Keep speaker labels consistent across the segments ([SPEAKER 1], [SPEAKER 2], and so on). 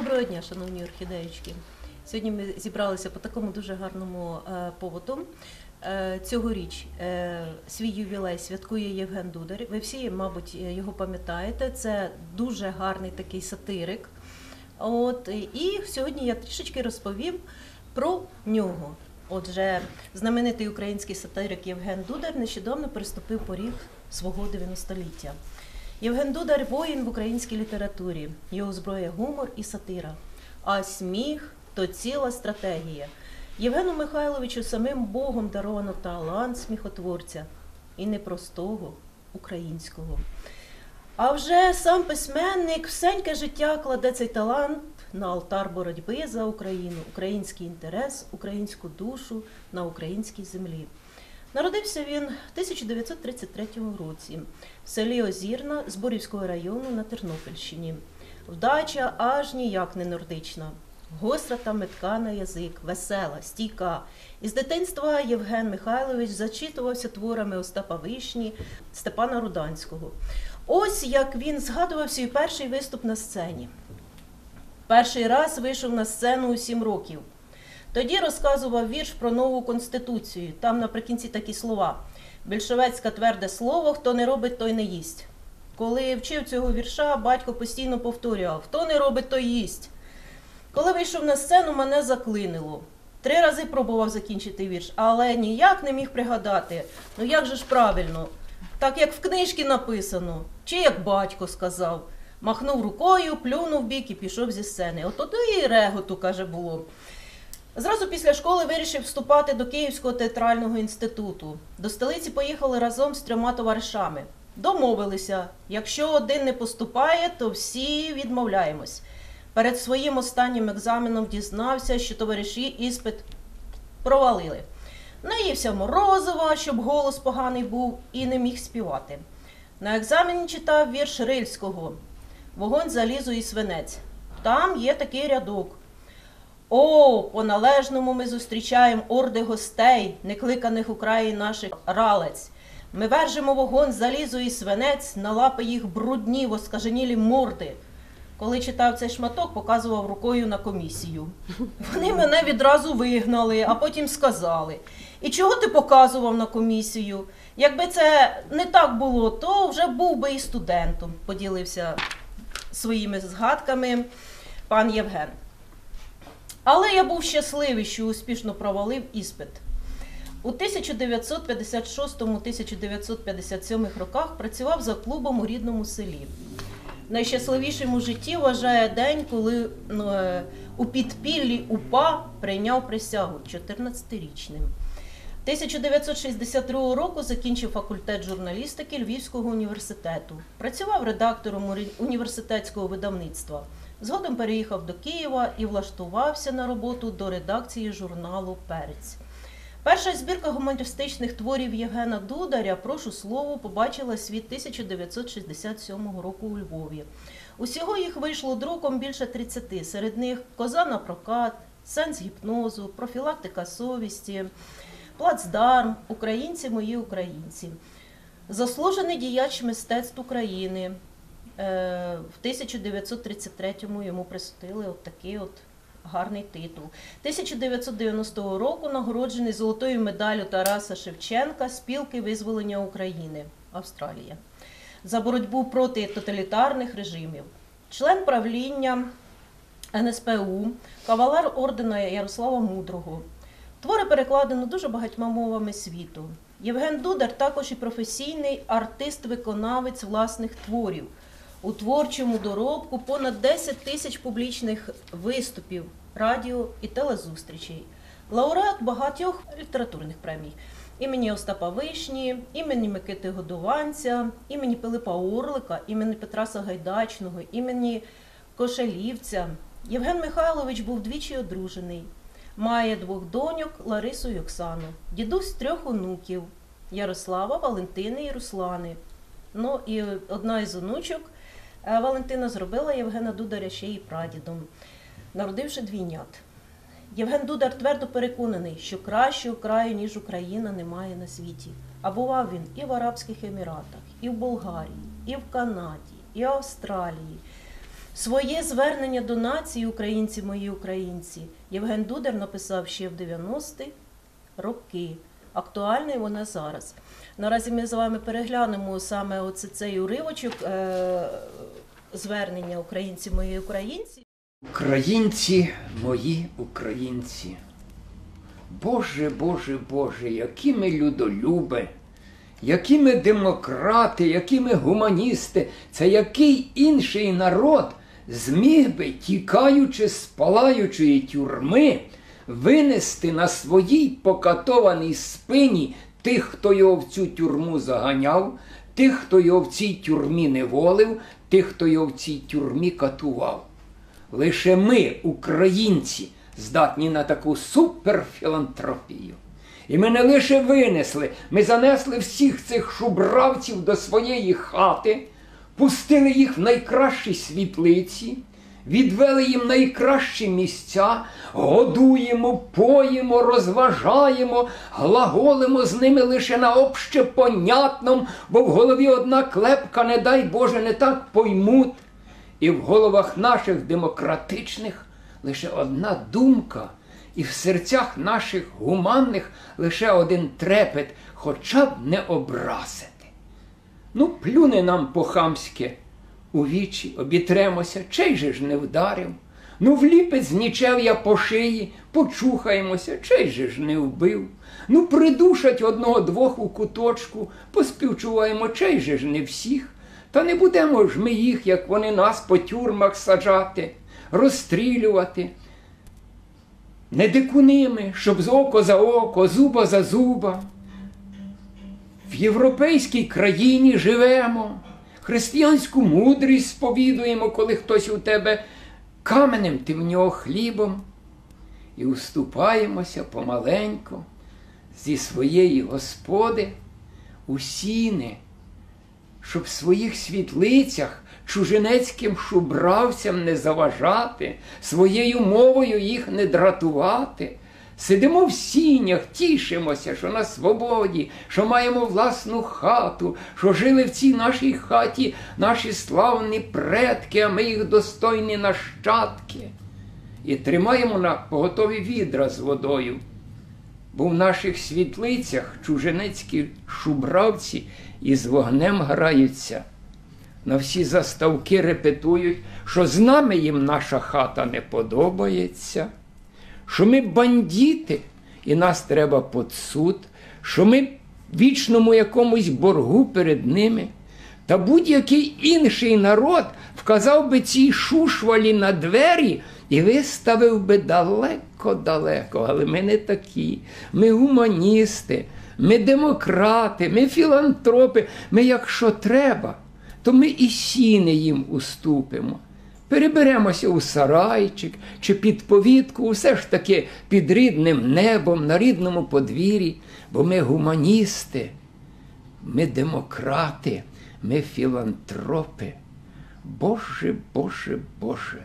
[SPEAKER 1] Доброго дня, шановні орхідеєчки. Сьогодні ми зібралися по такому дуже гарному поводу. Цьогоріч свій ювілей святкує Євген Дудар. Ви всі, мабуть, його пам'ятаєте. Це дуже гарний такий сатирик. І сьогодні я трішечки розповім про нього. Отже, знаменитий український сатирик Євген Дудар нещодавно переступив поріг свого 90-ліття. Євген Дудар – воїн в українській літературі. Його зброя – гумор і сатира. А сміх – то ціла стратегія. Євгену Михайловичу самим Богом даровано талант сміхотворця. І не простого, українського. А вже сам письменник всеньке життя кладе цей талант на алтар боротьби за Україну, український інтерес, українську душу на українській землі. Народився він в 1933 році в селі Озірна Зборівського району на Тернопільщині. Вдача аж ніяк не нордична. Гостра та метка на язик, весела, стійка. Із дитинства Євген Михайлович зачитувався творами Остапа Вишні, Степана Руданського. Ось як він згадував свій перший виступ на сцені. Перший раз вийшов на сцену у 7 років. Тоді розказував вірш про нову Конституцію. Там наприкінці такі слова. Більшовецьке тверде слово, хто не робить, той не їсть. Коли вчив цього вірша, батько постійно повторював, хто не робить, той їсть. Коли вийшов на сцену, мене заклинило. 3 рази пробував закінчити вірш, але ніяк не міг пригадати. Ну як же ж правильно? Так як в книжці написано, чи як батько сказав. Махнув рукою, плюнув бік і пішов зі сцени. От і реготу, каже, було. Зразу після школи вирішив вступати до Київського театрального інституту. До столиці поїхали разом з 3 товаришами. Домовилися, якщо один не поступає, то всі відмовляємось. Перед своїм останнім екзаменом дізнався, що товариші іспит провалили. Наївся морозива, щоб голос поганий був, і не міг співати. На екзамені читав вірш Рильського «Вогонь, залізо і свинець». Там є такий рядок. О, по-належному ми зустрічаємо орди гостей, некликаних у краї наших ралець. Ми вержимо вогонь, залізо і свинець, на лапи їх брудні, воскаженілі морди. Коли читав цей шматок, показував рукою на комісію. Вони мене відразу вигнали, а потім сказали, і чого ти показував на комісію? Якби це не так було, то вже був би і студентом, поділився своїми згадками пан Євген. Але я був щасливий, що успішно провалив іспит. У 1956-1957 роках працював за клубом у рідному селі. Найщасливішим у житті вважає день, коли у підпіллі УПА прийняв присягу 14-річним. 1962 року закінчив факультет журналістики Львівського університету. Працював редактором університетського видавництва. Згодом переїхав до Києва і влаштувався на роботу до редакції журналу «Перець». Перша збірка гумористичних творів Євгена Дударя «Прошу слово» побачила світ 1967 року у Львові. Усього їх вийшло друком більше 30, серед них «Коза на прокат», «Сенс гіпнозу», «Профілактика совісті», «Плацдарм», «Українці мої українці». Заслужений діяч мистецтв України. В 1933-му йому присудили такий гарний титул. 1990 року нагороджений золотою медаллю Тараса Шевченка Спілки визволення України, Австралія, за боротьбу проти тоталітарних режимів. Член правління НСПУ, кавалер ордена Ярослава Мудрого. Твори перекладено дуже багатьма мовами світу. Євген Дудар також і професійний артист-виконавець власних творів. У творчому доробку понад 10 тисяч публічних виступів, радіо і телезустрічей. Лауреат багатьох літературних премій. Імені Остапа Вишні, імені Микити Годованця, імені Пилипа Орлика, імені Петра Сагайдачного, імені Кошелівця. Євген Михайлович був двічі одружений. Має 2 доньок Ларису і Оксану. Дідусь 3 онуків Ярослава, Валентини і Руслани. Ну і одна із онучок Валентина зробила Євгена Дударя ще й прадідом, народивши двійнят. Євген Дудар твердо переконаний, що кращого краю, ніж Україна, немає на світі. А бував він і в Арабських Еміратах, і в Болгарії, і в Канаді, і в Австралії. Своє звернення до нації «Українці, мої українці» Євген Дудар написав ще в 90-ті роки. Актуальний вона зараз. Наразі ми з вами переглянемо саме цей уривочок звернення «Українці, мої українці».
[SPEAKER 2] Українці, мої українці. Боже, Боже, Боже, які ми людолюби, які ми демократи, які ми гуманісти. Це який інший народ зміг би, тікаючи з палаючої тюрми, винести на своїй покатованій спині тих, хто його в цю тюрму заганяв, тих, хто його в цій тюрмі неволив, тих, хто його в цій тюрмі катував. Лише ми, українці, здатні на таку суперфілантропію. І ми не лише винесли, ми занесли всіх цих шубравців до своєї хати, пустили їх в найкращі світлиці, відвели їм найкращі місця, годуємо, поїмо, розважаємо, глаголимо з ними лише на общепонятном, бо в голові одна клепка, не дай Боже, не так поймуть. І в головах наших демократичних лише одна думка, і в серцях наших гуманних лише один трепет, хоча б не образити. Ну, плюне нам по-хамськи у вічі, обітремося, чей же ж не вдарив. Ну, вліпить з нічев'я по шиї, почухаємося, чей же ж не вбив. Ну, придушать одного-двох у куточку, поспівчуваємо, чей же ж не всіх. Та не будемо ж ми їх, як вони нас, по тюрмах саджати, розстрілювати. Не дикуними, щоб з око за око, зуба за зуба. В європейській країні живемо, християнську мудрість сповідуємо, коли хтось у тебе каменем, ти в нього хлібом. І уступаємося помаленько зі своєї господи у сіни, щоб в своїх світлицях чужинецьким шубравцям не заважати, своєю мовою їх не дратувати. Сидимо в сінях, тішимося, що на свободі, що маємо власну хату, що жили в цій нашій хаті наші славні предки, а ми їх достойні нащадки. І тримаємо на поготові відра з водою, бо в наших світлицях чужинецькі шубравці із вогнем граються. На всі заставки репетують, що з нами їм наша хата не подобається, що ми бандити і нас треба під суд, що ми вічному якомусь боргу перед ними. Та будь-який інший народ вказав би цій шушвалі на двері і виставив би далеко-далеко. Але ми не такі. Ми гуманісти, ми демократи, ми філантропи. Ми, якщо треба, то ми і сіни їм уступимо. Переберемося у сарайчик чи під повітку, усе ж таки під рідним небом, на рідному подвір'ї, бо ми гуманісти, ми демократи, ми філантропи. Боже, Боже, Боже!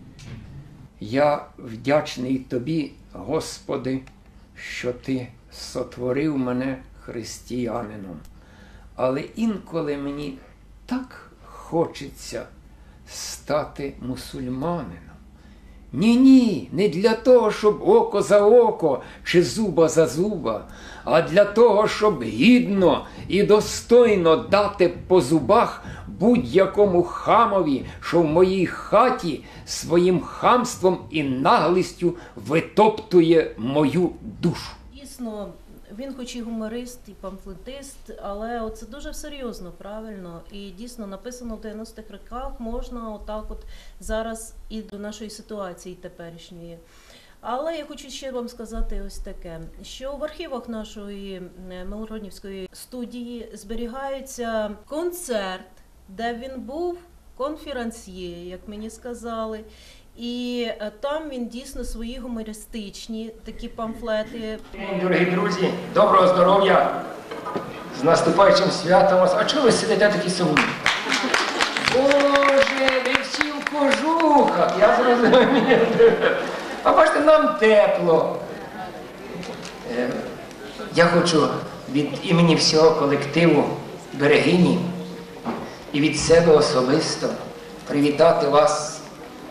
[SPEAKER 2] Я вдячний Тобі, Господи, що Ти сотворив мене християнином. Але інколи мені так хочеться стати мусульманином. Ні, не для того, щоб око за око чи зуба за зуба, а для того, щоб гідно і достойно дати по зубах будь-якому хамові, що в моїй хаті своїм хамством і наглістю витоптує мою душу.
[SPEAKER 1] Дійсно, він хоч і гуморист, і памфлетист, але це дуже серйозно, правильно. І дійсно написано в 90-х роках, можна отак от зараз і до нашої ситуації теперішньої. Але я хочу ще вам сказати ось таке, що в архівах нашої Милороднівської студії зберігається концерт, де він був конферансьє, як мені сказали. І там він дійсно свої гумористичні такі памфлети.
[SPEAKER 3] Дорогі друзі, доброго здоров'я, з наступаючим святом вас. А чого ви сидите такі сумні? Боже, ви всі в кожухах, я зрозумів. А бачите, нам тепло. Я хочу від імені всього колективу Берегині і від себе особисто привітати вас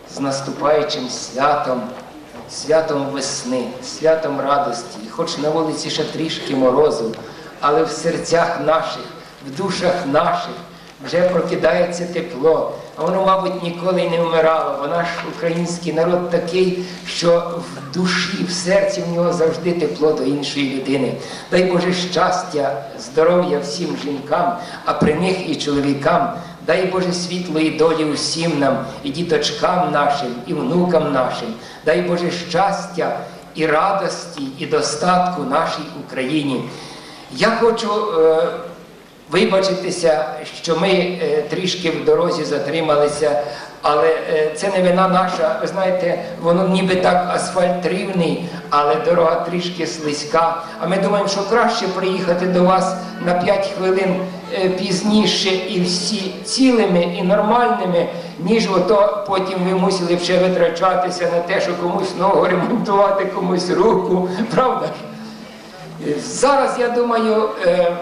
[SPEAKER 3] з наступаючим святом, святом весни, святом радості. І хоч на вулиці ще трішки морозу, але в серцях наших, в душах наших вже прокидається тепло. А воно, мабуть, ніколи й не вмирало, бо наш український народ такий, що в душі, в серці в нього завжди тепло до іншої людини. Дай Боже щастя, здоров'я всім жінкам, а при них і чоловікам. Дай Боже світлої долі усім нам, і діточкам нашим, і внукам нашим. Дай Боже щастя і радості, і достатку нашій Україні. Я хочу вибачитися, що ми трішки в дорозі затрималися, але це не вина наша. Ви знаєте, воно ніби так асфальт рівний, але дорога трішки слизька. А ми думаємо, що краще приїхати до вас на 5 хвилин пізніше і всі цілими і нормальними, ніж ото потім ви мусили ще витрачатися на те, що комусь ногу ремонтувати, комусь руку. Правда ж? Зараз, я думаю,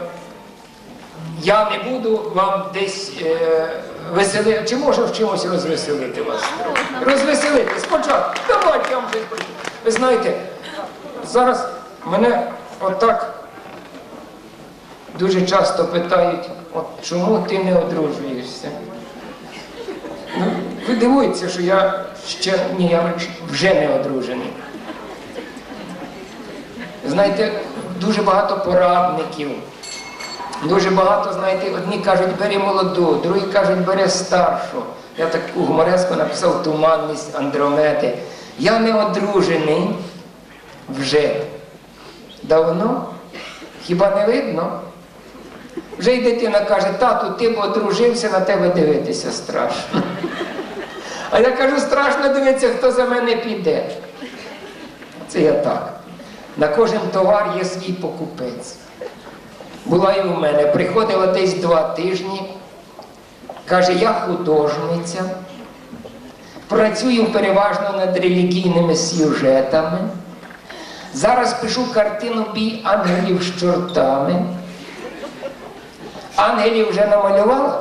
[SPEAKER 3] я не буду вам десь веселити. Чи можу в чимось розвеселити вас? Розвеселити спочатку. Давайте я вам щось покажу. Ви знаєте, зараз мене отак дуже часто питають, от чому ти не одружуєшся? Ну, ви дивуєтеся, що я ще, ні, я вже не одружений. Знаєте, дуже багато порадників. Дуже багато, знаєте, одні кажуть, бери молоду, другі кажуть, бери старшу. Я таку гумореску написав «Туманність Андромеди». Я не одружений вже давно. Хіба не видно? Вже й дитина каже, тату, ти б одружився, на тебе дивитися страшно. А я кажу, страшно дивитися, хто за мене піде. Це я так. На кожен товар є свій покупець. Була і у мене, приходила десь 2 тижні, каже, я художниця, працюю переважно над релігійними сюжетами, зараз пишу картину «Бій ангелів з чортами». Ангелів вже намалювала?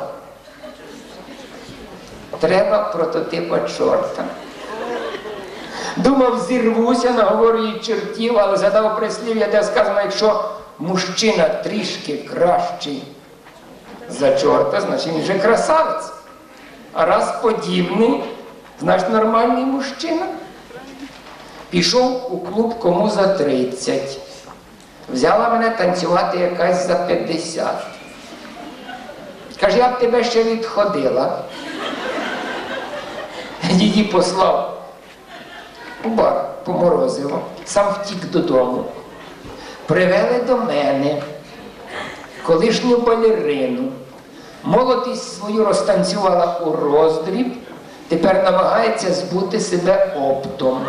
[SPEAKER 3] Треба прототипа чорта. Думав, зірвуся, наговорю їй чортів, але задав прислів'я, де сказано, якщо мужчина трішки кращий за чорта, значить він вже красавець. А раз подібний, значить нормальний мужчина. Пішов у клуб кому за 30. Взяла мене танцювати якась за 50. Каже, я б тебе ще відходила. Її послав у бар по морозиво, сам втік додому. Привели до мене колишню балерину. Молодість свою розтанцювала у роздріб, тепер намагається збути себе оптом.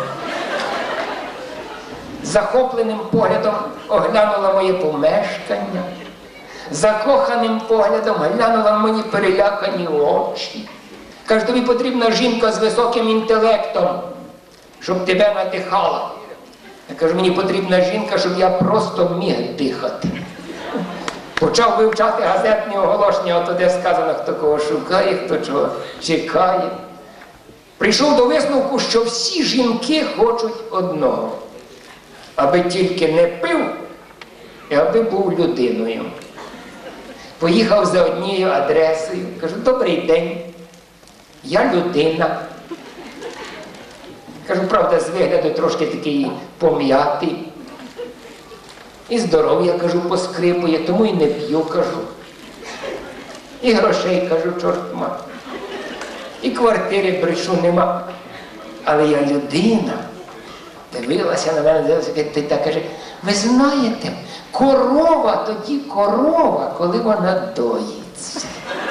[SPEAKER 3] Захопленим поглядом оглянула моє помешкання, закоханим поглядом глянула в мої перелякані очі. Каже, тобі потрібна жінка з високим інтелектом, щоб тебе надихала. Я кажу, мені потрібна жінка, щоб я просто міг дихати. Почав вивчати газетні оголошення, ото де сказано, хто кого шукає, хто чого чекає. Прийшов до висновку, що всі жінки хочуть одного. Аби тільки не пив, і аби був людиною. Поїхав за однією адресою. Кажу, добрий день, я людина. Кажу, правда, з вигляду трошки такий пом'ятий. І здоров'я, кажу, поскрипує, тому і не п'ю, кажу. І грошей, кажу, чорт ма. І квартири, брешу, нема. Але я людина. Дивилася на мене, дивилася, ти так каже, ви знаєте, корова тоді корова, коли вона доїться.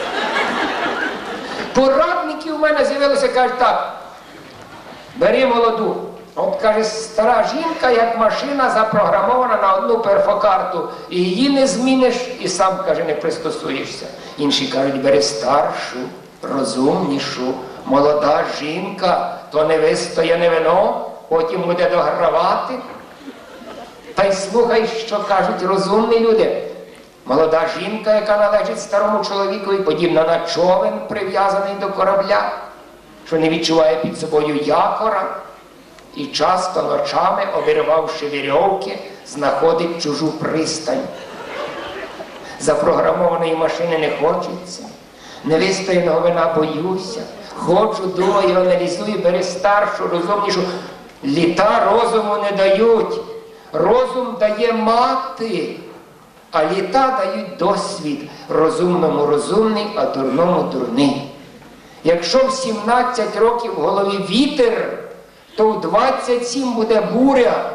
[SPEAKER 3] Порадники у мене з'явилися, кажуть так, бери молоду. От, каже, стара жінка, як машина, запрограмована на одну перфокарту. І її не зміниш, і сам, каже, не пристосуєшся. Інші кажуть, бери старшу, розумнішу, молода жінка, то не вистояне вино, потім буде догравати. Та й слухай, що кажуть розумні люди. Молода жінка, яка належить старому чоловікові, подібна на човен, прив'язаний до корабля. що не відчуває під собою якора і часто ночами, обірвавши вірьовки, знаходить чужу пристань. Запрограмованої машини не хочеться, невистояного вина боюся. Ходжу, думаю, аналізую, бери старшу, розумнішу. Літа розуму не дають. Розум дає мати, а літа дають досвід. Розумному розумний, а дурному дурний. Якщо в 17 років в голові вітер, то в 27 буде буря,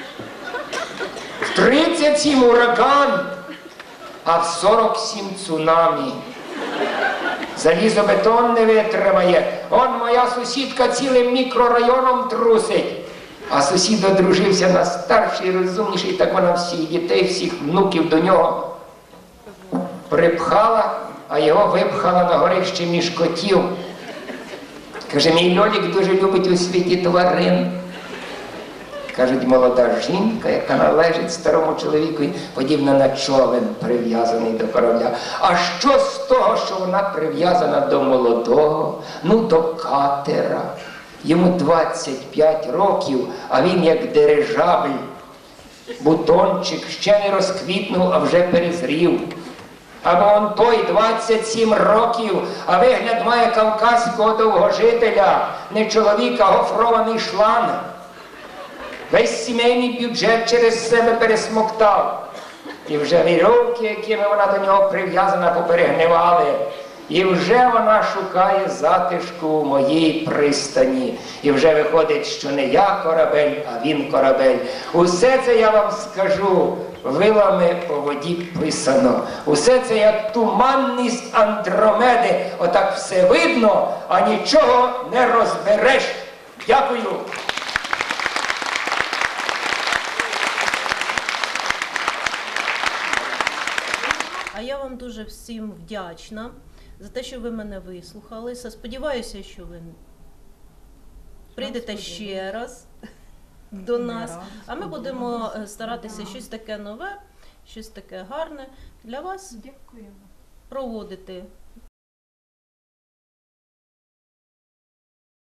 [SPEAKER 3] в 37 ураган, а в 47 цунамі. Залізобетон не витримає. Он моя сусідка цілим мікрорайоном трусить. А сусід одружився на старший, розумніший, так вона всіх дітей, всіх внуків до нього припхала, а його випхала на горище між котів. Каже, мій Льолік дуже любить у світі тварин. Кажуть, молода жінка, яка належить старому чоловіку, подібна на човен, прив'язаний до корабля. А що з того, що вона прив'язана до молодого? Ну, до катера. Йому 25 років, а він як дирижабль. Бутончик ще не розквітнув, а вже перезрів. Або он той 27 років, а вигляд має кавказького довгожителя, не чоловіка, а гофрований шланг. Весь сімейний бюджет через себе пересмоктав. І вже вірьовки, якими вона до нього прив'язана, поперегнивали. І вже вона шукає затишку у моїй пристані. І вже виходить, що не я корабель, а він корабель. Усе це я вам скажу, вилами по воді писано. Усе це як туманність Андромеди. Отак все видно, а нічого не розбереш. Дякую.
[SPEAKER 1] А я вам дуже всім вдячна за те, що ви мене вислухали. Сподіваюся, що ви прийдете ще раз до нас. А ми будемо старатися щось таке нове, щось таке гарне для вас проводити